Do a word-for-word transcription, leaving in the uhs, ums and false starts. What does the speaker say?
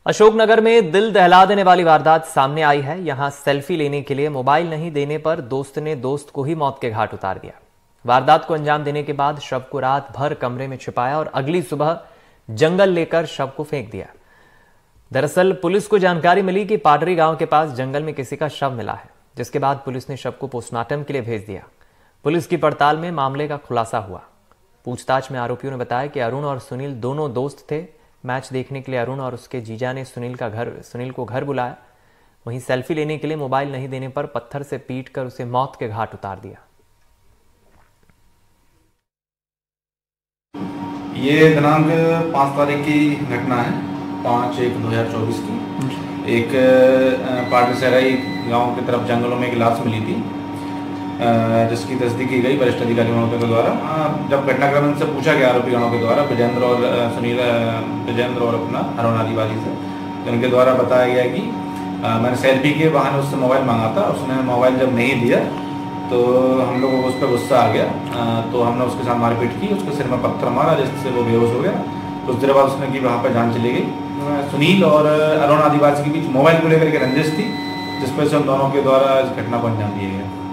अशोकनगर में दिल दहला देने वाली वारदात सामने आई है। यहां सेल्फी लेने के लिए मोबाइल नहीं देने पर दोस्त ने दोस्त को ही मौत के घाट उतार दिया। वारदात को अंजाम देने के बाद शव को रात भर कमरे में छिपाया और अगली सुबह जंगल लेकर शव को फेंक दिया। दरअसल पुलिस को जानकारी मिली कि पाडरी गांव के पास जंगल में किसी का शव मिला है, जिसके बाद पुलिस ने शव को पोस्टमार्टम के लिए भेज दिया। पुलिस की पड़ताल में मामले का खुलासा हुआ। पूछताछ में आरोपियों ने बताया कि अरुण और सुनील दोनों दोस्त थे। मैच देखने के लिए अरुण और उसके जीजा ने सुनील का घर सुनील को घर बुलाया। वहीं सेल्फी लेने के लिए मोबाइल नहीं देने पर पत्थर से पीटकर उसे मौत के घाट उतार दिया। ये दिनांक पाँच तारीख की घटना है, पाँच एक दो हजार चौबीस की। एक पाडरी सहराई गांव की तरफ जंगलों में एक लाश मिली थी, जिसकी तस्दीक की गई वरिष्ठ अधिकारियों के द्वारा। जब घटनाक्रम से पूछा गया आरोपी गणों के द्वारा, विजेंद्र और सुनील विजेंद्र और अपना अरुण आदिवासी से, तो उनके द्वारा बताया गया कि आ, मैंने सेल्फी के बहाने उससे मोबाइल मांगा था। उसने मोबाइल जब नहीं दिया तो हम लोगों को उस पर गुस्सा आ गया। आ, तो हमने उसके साथ मारपीट की, उसके सिर में पत्थर मारा जिससे वो बेहोश हो गया। कुछ देर बाद उसने की वहाँ पर जान चली गई। सुनील और अरुण आदिवासी के बीच मोबाइल को लेकर के रंजिश थी, जिस पर से उन दोनों के द्वारा इस घटना को अंजाम दिया गया।